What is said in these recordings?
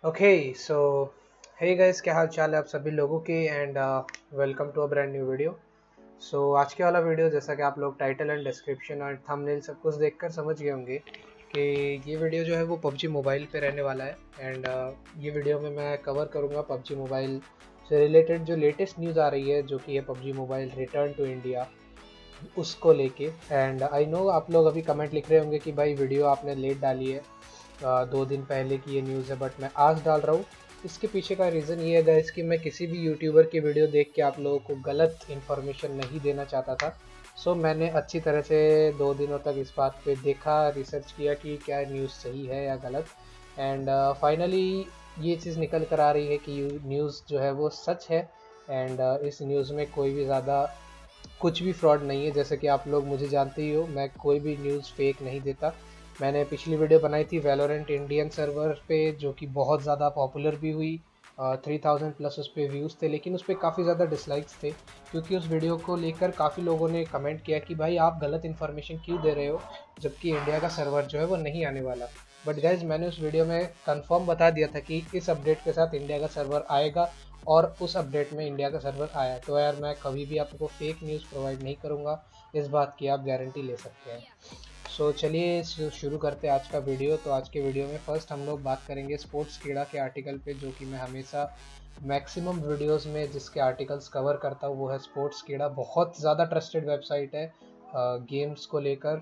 Okay so hey guys, क्या हाल चाल है आप सभी लोगों के। And welcome to a brand new video. So आज के वाला वीडियो, जैसा कि आप लोग टाइटल एंड डिस्क्रिप्शन और थंबनेल सब कुछ देखकर समझ गए होंगे कि ये वीडियो जो है वो पबजी मोबाइल पे रहने वाला है। एंड ये वीडियो में मैं कवर करूँगा पबजी मोबाइल से रिलेटेड जो लेटेस्ट न्यूज़ आ रही है, जो कि है PUBG mobile return to India, उसको लेके। एंड आई नो आप लोग अभी कमेंट लिख रहे होंगे कि भाई वीडियो आपने लेट डाली है, 2 दिन पहले की ये न्यूज़ है, बट मैं आज डाल रहा हूँ। इसके पीछे का रीज़न ये है गाइस कि मैं किसी भी यूट्यूबर की वीडियो देख के आप लोगों को गलत इन्फॉर्मेशन नहीं देना चाहता था। सो मैंने अच्छी तरह से 2 दिनों तक इस बात पे देखा, रिसर्च किया कि क्या न्यूज़ सही है या गलत। एंड फाइनली ये चीज़ निकल कर आ रही है कि न्यूज़ जो है वो सच है। एंड इस न्यूज़ में कोई भी ज़्यादा कुछ भी फ्रॉड नहीं है। जैसे कि आप लोग मुझे जानते ही हो, मैं कोई भी न्यूज़ फेक नहीं देता। मैंने पिछली वीडियो बनाई थी वैलोरेंट इंडियन सर्वर पे, जो कि बहुत ज़्यादा पॉपुलर भी हुई। 3000 प्लस उस पर व्यूज़ थे, लेकिन उस पर काफ़ी ज़्यादा डिसलाइक्स थे, क्योंकि उस वीडियो को लेकर काफ़ी लोगों ने कमेंट किया कि भाई आप गलत इन्फॉर्मेशन क्यों दे रहे हो, जबकि इंडिया का सर्वर जो है वो नहीं आने वाला। बट गाइज, मैंने उस वीडियो में कंफर्म बता दिया था कि इस अपडेट के साथ इंडिया का सर्वर आएगा, और उस अपडेट में इंडिया का सर्वर आया। तो यार, मैं कभी भी आपको फेक न्यूज़ प्रोवाइड नहीं करूँगा, इस बात की आप गारंटी ले सकते हैं। सो चलिए शुरू करते हैं आज का वीडियो। तो आज के वीडियो में फर्स्ट हम लोग बात करेंगे स्पोर्ट्स कीड़ा के आर्टिकल पे, जो कि मैं हमेशा मैक्सिमम वीडियोस में जिसके आर्टिकल्स कवर करता हूँ वो है स्पोर्ट्स कीड़ा। बहुत ज़्यादा ट्रस्टेड वेबसाइट है गेम्स को लेकर,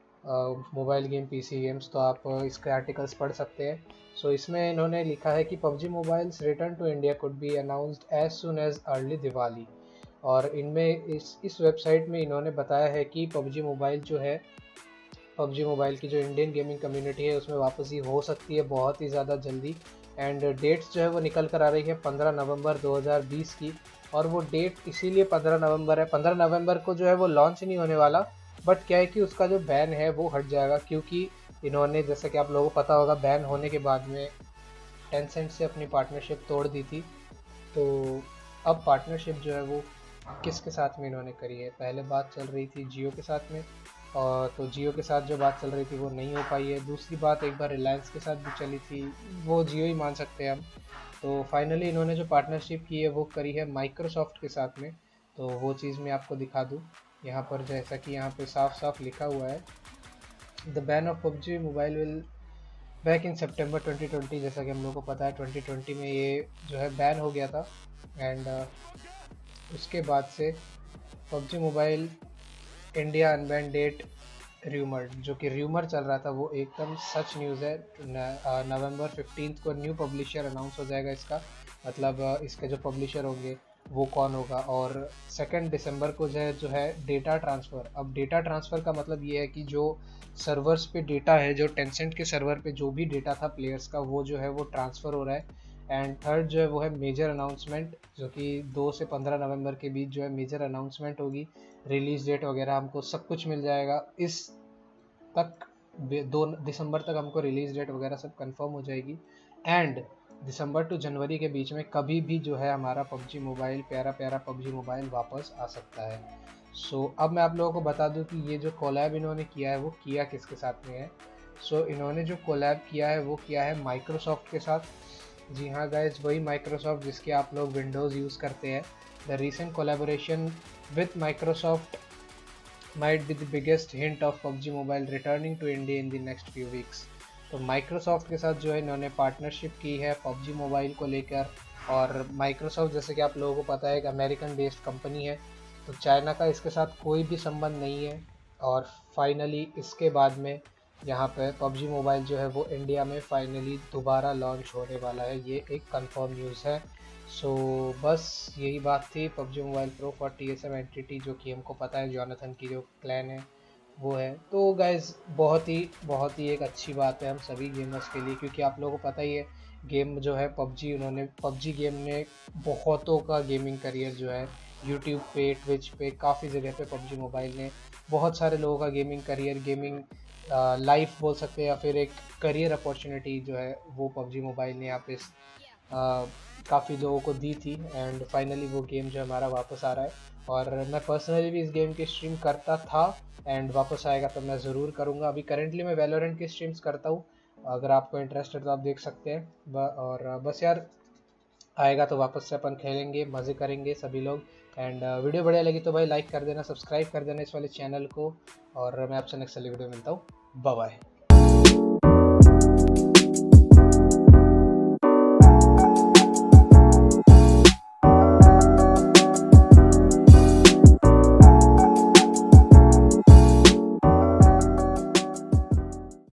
मोबाइल गेम, पीसी गेम्स। तो आप इसके आर्टिकल्स पढ़ सकते हैं। सो इसमें इन्होंने लिखा है कि PUBG mobiles return to India could be announced as soon as early Diwali. और इनमें इस वेबसाइट में इन्होंने बताया है कि पबजी मोबाइल जो है, पबजी मोबाइल की जो इंडियन गेमिंग कम्युनिटी है उसमें वापसी हो सकती है बहुत ही ज़्यादा जल्दी। एंड डेट्स जो है वो निकल कर आ रही है 15 नवंबर 2020 की। और वो डेट इसीलिए 15 नवंबर है, 15 नवंबर को जो है वो लॉन्च नहीं होने वाला, बट क्या है कि उसका जो बैन है वो हट जाएगा, क्योंकि इन्होंने, जैसे कि आप लोगों को पता होगा, बैन होने के बाद में टेंसेंट से अपनी पार्टनरशिप तोड़ दी थी। तो अब पार्टनरशिप जो है वो किसके साथ में इन्होंने करी है। पहले बात चल रही थी जियो के साथ में, और तो जियो के साथ जो बात चल रही थी वो नहीं हो पाई है। दूसरी बात एक बार रिलायंस के साथ भी चली थी, वो जियो ही मान सकते हैं हम। तो फाइनली इन्होंने जो पार्टनरशिप की है वो करी है माइक्रोसॉफ्ट के साथ में। तो वो चीज़ मैं आपको दिखा दूँ यहाँ पर, जैसा कि यहाँ पे साफ साफ लिखा हुआ है, the ban of PUBG mobile will back in September 2020। जैसा कि हम लोग को पता है 2020 में ये जो है बैन हो गया था। एंड उसके बाद से PUBG mobile India unban date rumour, जो कि र्यूमर चल रहा था, वो एकदम सच न्यूज़ है। नवंबर 15 को न्यू पब्लिशर अनाउंस हो जाएगा इसका। मतलब इसके जो पब्लिशर होंगे वो कौन होगा। और 2 दिसंबर को जो है डेटा ट्रांसफ़र। अब डेटा ट्रांसफ़र का मतलब ये है कि जो सर्वर्स पे डेटा है, जो टेंसेंट के सर्वर पे जो भी डेटा था प्लेयर्स का, वो जो है वो ट्रांसफ़र हो रहा है। एंड थर्ड जो है वो है मेजर अनाउंसमेंट, जो कि 2 से 15 नवंबर के बीच जो है मेजर अनाउंसमेंट होगी। रिलीज़ डेट वगैरह हमको सब कुछ मिल जाएगा इस तक। 2 दिसंबर तक हमको रिलीज़ डेट वगैरह सब कंफर्म हो जाएगी। एंड दिसंबर टू जनवरी के बीच में कभी भी जो है हमारा पबजी मोबाइल, प्यारा प्यारा पबजी मोबाइल वापस आ सकता है। अब मैं आप लोगों को बता दूं कि ये जो कोलैब इन्होंने किया है वो किया किसके साथ में है। इन्होंने जो कोलैब किया है वो किया है माइक्रोसॉफ्ट के साथ। जी हाँ गाइज, वही माइक्रोसॉफ्ट जिसके आप लोग विंडोज़ यूज़ करते हैं। The recent collaboration with Microsoft might be the biggest hint of PUBG Mobile returning to India in the next few weeks। तो माइक्रोसॉफ्ट के साथ जो है इन्होंने पार्टनरशिप की है PUBG मोबाइल को लेकर। और माइक्रोसॉफ्ट, जैसे कि आप लोगों को पता है, एक अमेरिकन बेस्ड कंपनी है, तो चाइना का इसके साथ कोई भी संबंध नहीं है। और फाइनली इसके बाद में यहाँ पे PUBG मोबाइल जो है वो इंडिया में फाइनली दोबारा लॉन्च होने वाला है, ये एक कंफर्म न्यूज़ है। बस यही बात थी। PUBG mobile pro for TSM entity, जो कि हमको पता है जॉनथन की जो क्लैन है वो है। तो गाइज़, बहुत ही एक अच्छी बात है हम सभी गेमर्स के लिए, क्योंकि आप लोगों को पता ही है गेम जो है पबजी, उन्होंने पबजी गेम ने बहुतों का गेमिंग करियर जो है यूट्यूब पे, ट्विच पे, काफ़ी जगह पे पबजी मोबाइल ने बहुत सारे लोगों का गेमिंग करियर, गेमिंग लाइफ बोल सकते हैं, या फिर एक करियर अपॉर्चुनिटी जो है वो पबजी मोबाइल ने यहाँ पे काफ़ी लोगों को दी थी। एंड फाइनली वो गेम जो हमारा वापस आ रहा है, और मैं पर्सनली भी इस गेम की स्ट्रीम करता था। एंड वापस आएगा तो मैं ज़रूर करूँगा। अभी करेंटली मैं वैलोरेंट की स्ट्रीम्स करता हूँ, अगर आपको इंटरेस्ट है तो आप देख सकते हैं। और बस यार, आएगा तो वापस से अपन खेलेंगे, मज़े करेंगे सभी लोग। एंड वीडियो बढ़िया लगी तो भाई लाइक कर देना, सब्सक्राइब कर देना इस वाले चैनल को। और मैं आपसे नेक्स्ट वाली वीडियो में मिलता हूँ। Bye bye.